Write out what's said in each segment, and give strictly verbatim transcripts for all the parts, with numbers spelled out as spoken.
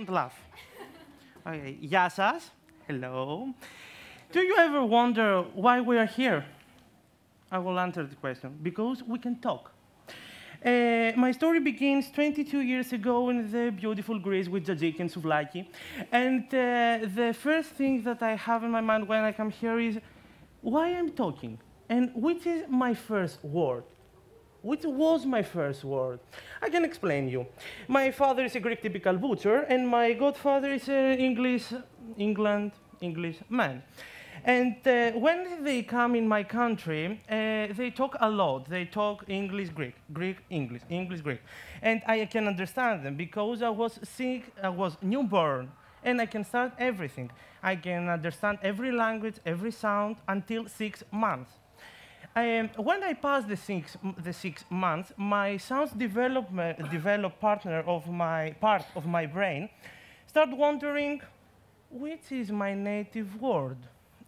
Don't laugh. Okay, Yasas, hello. Do you ever wonder why we are here? I will answer the question. Because we can talk. Uh, my story begins twenty-two years ago in the beautiful Greece with Tzatziki and Souvlaki. And uh, the first thing that I have in my mind when I come here is why I'm talking and which is my first word. Which was my first word? I can explain you. My father is a Greek typical butcher, and my godfather is an English, England, English man. And uh, when they come in my country, uh, they talk a lot. They talk English, Greek, Greek, English, English, Greek. And I can understand them because I was sick, I was newborn, and I can start everything. I can understand every language, every sound until six months. Um, when I passed the six, the six months, my sounds development, developed partner of my part of my brain start wondering, which is my native word?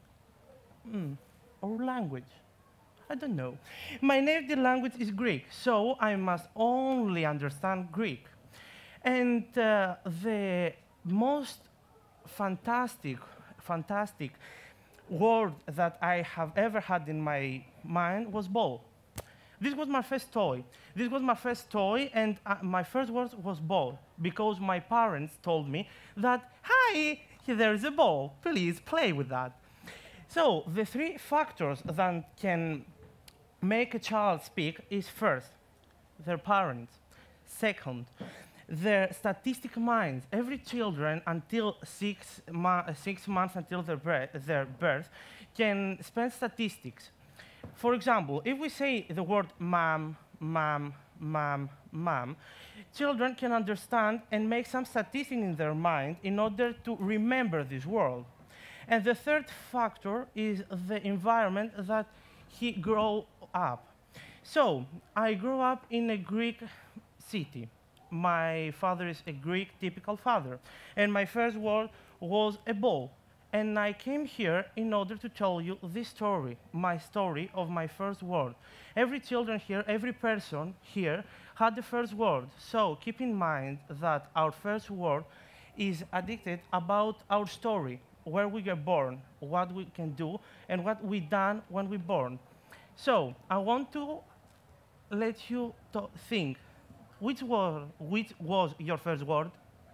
Mm, or language? I don't know. My native language is Greek, so I must only understand Greek. And uh, the most fantastic, fantastic word that I have ever had in my mind was ball. This was my first toy. This was my first toy, and uh, my first word was ball, because my parents told me that, hi, there is a ball, please play with that. So the three factors that can make a child speak is first, their parents. Second, their statistic minds. Every children until six, mo six months until their, their birth can spend statistics. For example, if we say the word mom, mom, mom, mom, children can understand and make some statistics in their mind in order to remember this word. And the third factor is the environment that he grew up. So I grew up in a Greek city. My father is a Greek typical father, and my first word was a ball. And I came here in order to tell you this story, my story of my first word. Every children here, every person here had the first word. So keep in mind that our first word is addicted about our story, where we were born, what we can do, and what we done when we born. So I want to let you think. Which, word, which was your first word?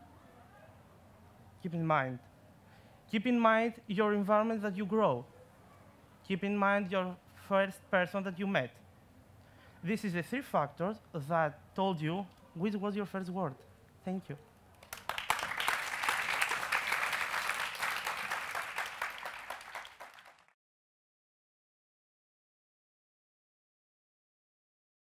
Keep in mind. Keep in mind your environment that you grow. Keep in mind your first person that you met. This is the three factors that told you which was your first word. Thank you.